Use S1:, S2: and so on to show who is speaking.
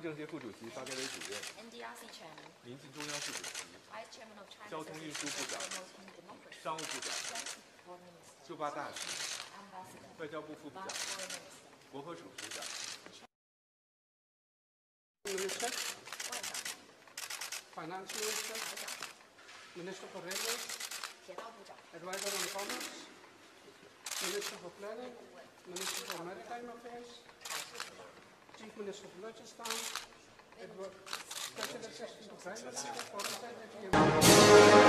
S1: 政协副主席、发改委主任、
S2: NDRC Chairman,
S1: 民进中央副主席、
S2: Vice Chairman of China's
S1: 交通运输部长、
S2: Promoting Democracy,
S1: 商务部长、
S2: Foreign Minister,
S1: 驻巴大使、
S2: Ambassador,
S1: 外交部副部长、
S2: Vice Foreign Minister,
S1: 国合署署长、
S3: Minister,
S2: 外长、
S3: Finance Minister,
S2: 财长、
S3: Minister for Railways,
S2: 铁道部长、
S3: Advisor on Commerce, Minister for Planning, Minister for Maritime Affairs,
S2: 海事部长、
S3: Chief Minister of Balochistan, Special Assistant to Prime Minister, Foreign Secretary,